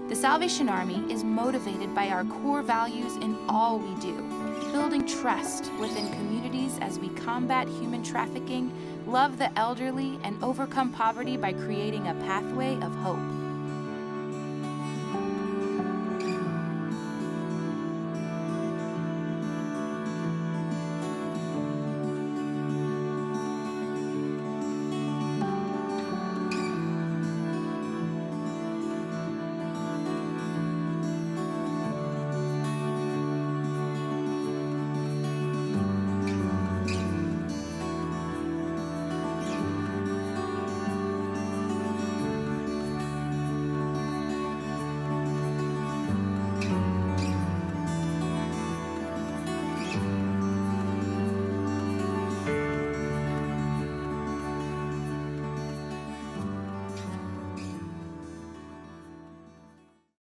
The Salvation Army is motivated by our core values in all we do, building trust within communities as we combat human trafficking, love the elderly, and overcome poverty by creating a pathway of hope.